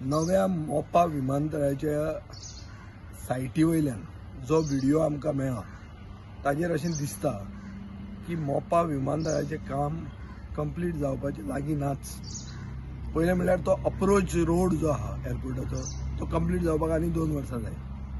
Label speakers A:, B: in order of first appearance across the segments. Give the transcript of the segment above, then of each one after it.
A: नव्या मोपा विमानतळाच्या सायटी वयल्यान जो व्हिडिओ आमकां मेळ्ळा ताजेर अशें दिसता की मोपा विमानतळाचें काम कंप्लीट जावपाचें लागीं नाच। पयलें म्हणल्यार तो अप्रोच रोड जो आहा एअरपोर्टाचो तो कंप्लीट जावपाक आनी 2 वर्सां जाय।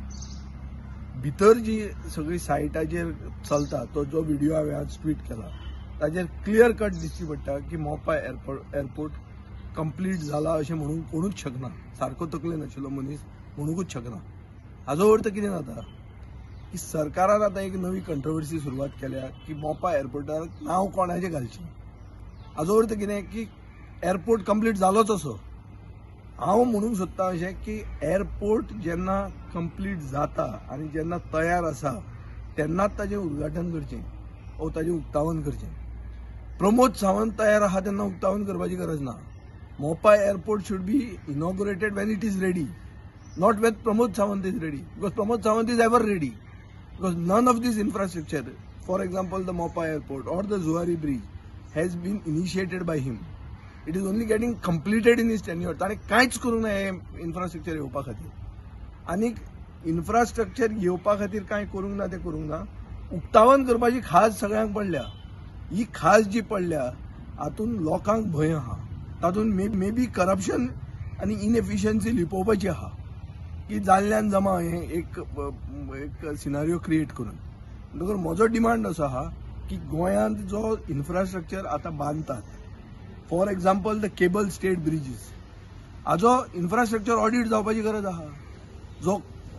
A: भितर जी सगळी सायटाचेर चलता तो जो व्हिडिओ हांवें आज ट्वीट केला ताजेर क्लियर कट दिसची पडटा की मोपा एअरपोर्ट कंप्लीट जाला अशें म्हणून कोणूच शकना। सारको तकलेन आशिल्लो मनीस म्हणूकूच शकना। हाजो अर्थ कितें जाता की सरकारान आतां एक नवी कंट्रोवर्सी सुरवात केल्या की मोपा एअरपोर्टाक नांव कोणाचें घालचें। हाजो अर्थ कितें की एअरपोर्ट कंप्लीट जालोच असो। हांव म्हणूंक सोदतां अशें की एअरपोर्ट जेन्ना कंप्लीट जाता आनी जेन्ना तयार आसा तेन्नाच ताजें उद्घाटन करचें वा ताजें उक्तावण करचें। प्रमोद सावंत तयार आहा तेन्ना उक्तावण करपाची गरज ना। Mopa airport should be inaugurated when it is ready, not when Pramod Sawant is ready, because Pramod Sawant is ever ready, because none of this infrastructure, for example the Mopa Airport or the Zuari Bridge, has been initiated by him. It is only getting completed in his tenure. ताणे कांयच करूंक ना हे infrastructure येवपा खातीर। आनीक infrastructure येवपा खातीर कांय करूंक ना ते करूंक ना। उक्तावण करपाची खाज सगळ्यांक पडल्या। ही खाज जी पडल्या हातून लोकांक भंय आहा। तातून मे बी करप्शन आनी इनएफिशियन्सी लिपोवपाची आहा की जाल्ल्यान जमा हे एक सिनारियो क्रिएट करून। म्हणटकर म्हजो डिमांड असो आहा की गोंयांत जो इन्फ्रास्ट्रक्चर आतां बांदतात, for example the cable stayed bridges, हाजो इन्फ्रास्ट्रक्चर ऑडिट जावपाची गरज आहा। जो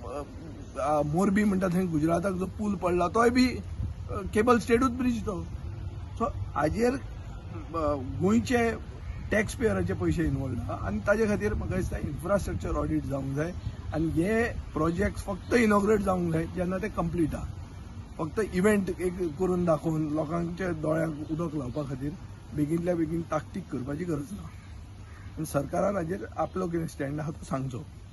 A: मोरबी म्हणटा थंय गुजराताक जो पूल पडला तोय बी केबल स्टेटूच ब्रिज तो। सो हाजेर गोंयचे टॅक्स पेयराचे पैसे इन्वॉल्व आहा आनी ताजे खातीर म्हाका दिसता इन्फ्रास्ट्रक्चर ऑडिट जावंक जाय आनी हे प्रोजेक्ट्स फक्त इनॉग्रेट जावंक जाय जेन्ना ते कंप्लीट आहा। फक्त इव्हेंट एक करून दाखोवन लोकांच्या दोळ्यांक उदक लावपा खातीर बेगींतल्या बेगीन ताकतीक करपाची गरज ना। सरकारान हाजेर आपलो कितें स्टँड आहा तो सांगचो।